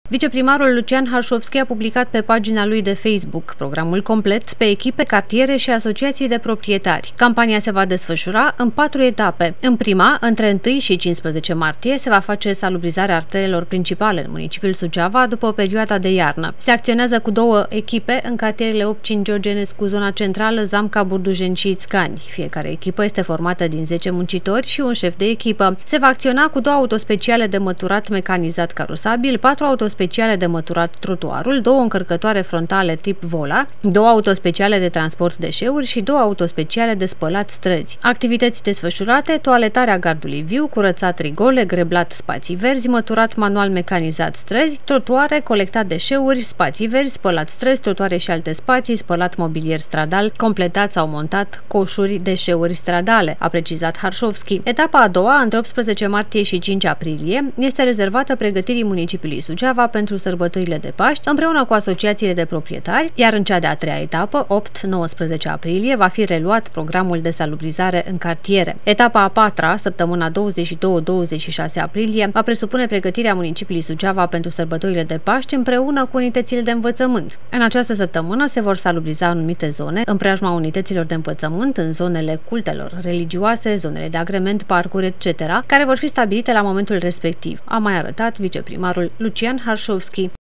Viceprimarul Lucian Harșovski a publicat pe pagina lui de Facebook programul complet pe echipe, cartiere și asociații de proprietari. Campania se va desfășura în 4 etape. În prima, între 1 și 15 martie, se va face salubrizarea arterelor principale în municipiul Suceava după o perioadă de iarnă. Se acționează cu 2 echipe în cartierele Opcin, Georgenescu, zona centrală, Zamca, Burdujeni și Ițcani. Fiecare echipă este formată din 10 muncitori și un șef de echipă. Se va acționa cu 2 autospeciale de măturat mecanizat carosabil, 4 autospeciale de măturat trotuarul, 2 încărcătoare frontale tip Vola, 2 autospeciale de transport deșeuri și 2 autospeciale de spălat străzi. Activități desfășurate: toaletarea gardului viu, curățat rigole, greblat spații verzi, măturat manual mecanizat străzi, trotuare, colectat deșeuri, spații verzi, spălat străzi, trotuare și alte spații, spălat mobilier stradal, completat sau montat coșuri deșeuri stradale, a precizat Harșovski. Etapa a doua, între 18 martie și 5 aprilie, este rezervată pregătirii municipiului Suceava pentru sărbătorile de Paști, împreună cu asociațiile de proprietari, iar în cea de-a 3-a etapă, 8-19 aprilie, va fi reluat programul de salubrizare în cartiere. Etapa a 4-a, săptămâna 22-26 aprilie, va presupune pregătirea municipiului Suceava pentru sărbătorile de Paști împreună cu unitățile de învățământ. În această săptămână se vor salubriza anumite zone, în preajma unităților de învățământ, în zonele cultelor religioase, zonele de agrement, parcuri, etc., care vor fi stabilite la momentul respectiv, a mai arătat viceprimarul Lucian Harșovski.